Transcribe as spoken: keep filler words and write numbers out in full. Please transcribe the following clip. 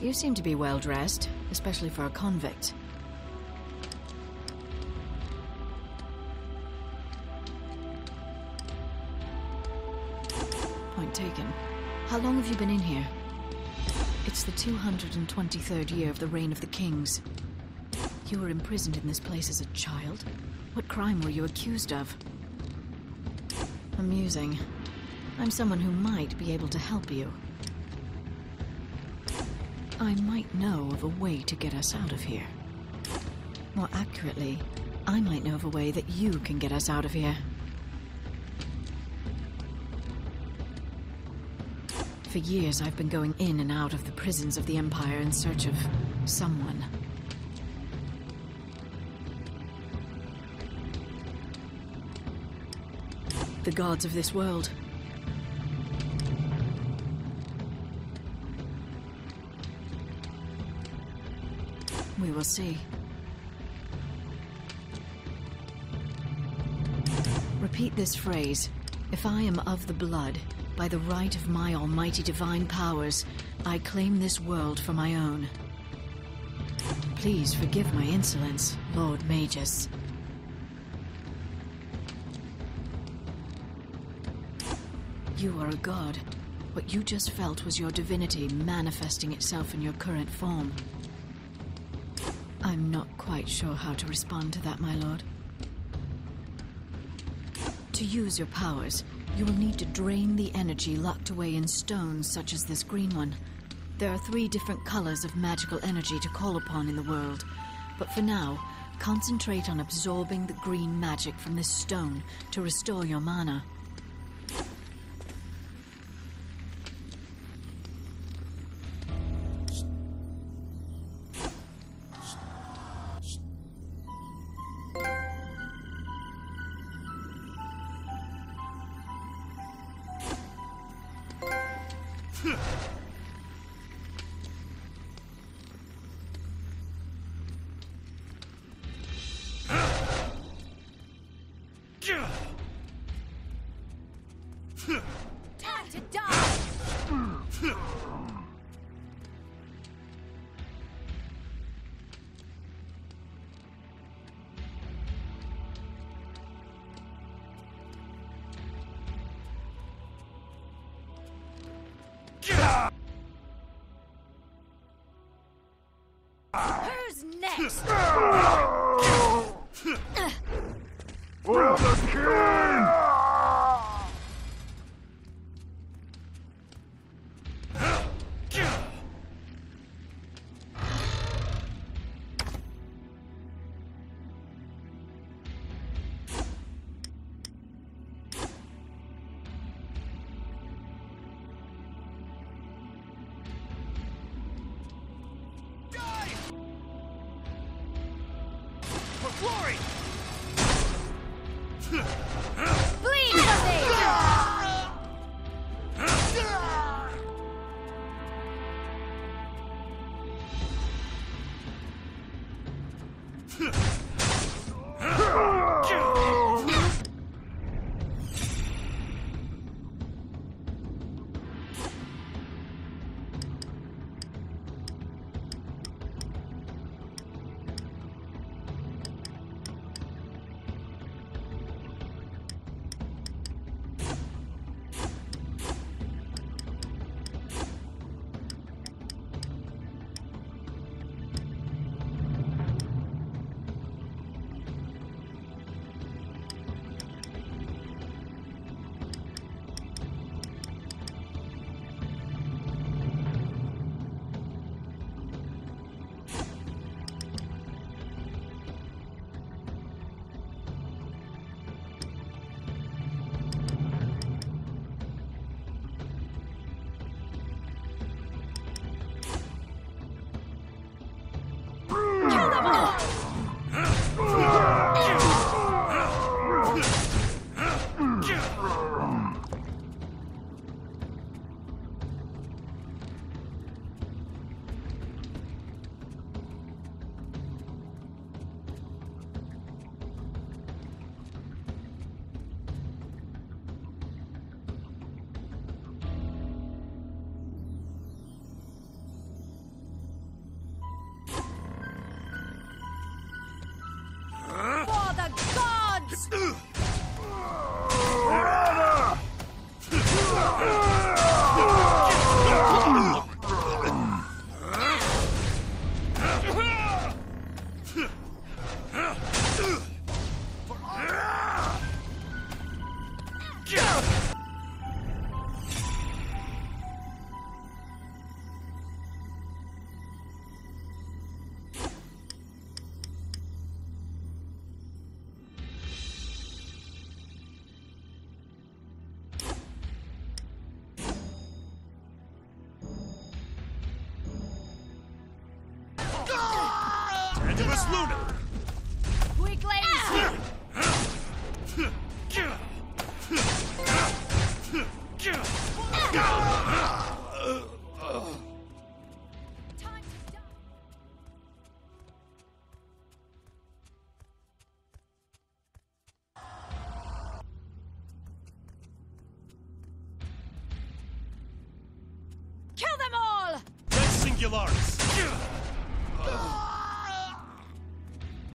You seem to be well dressed, especially for a convict. Point taken. How long have you been in here? It's the two hundred twenty-third year of the reign of the kings. You were imprisoned in this place as a child? What crime were you accused of? Amusing. I'm someone who might be able to help you. I might know of a way to get us out of here. More accurately, I might know of a way that you can get us out of here. For years, I've been going in and out of the prisons of the Empire in search of someone. The gods of this world. We will see. Repeat this phrase. If I am of the blood, by the right of my almighty divine powers, I claim this world for my own. Please forgive my insolence, Lord Magus. You are a god. What you just felt was your divinity manifesting itself in your current form. I'm not quite sure how to respond to that, my lord. To use your powers, you will need to drain the energy locked away in stones such as this green one. There are three different colors of magical energy to call upon in the world, but for now, concentrate on absorbing the green magic from this stone to restore your mana. Time to die! Who's next? We're the king! Glory! Bleed something! Animus Luna! Weaklings! Time to die! Kill them all! Red Singularis!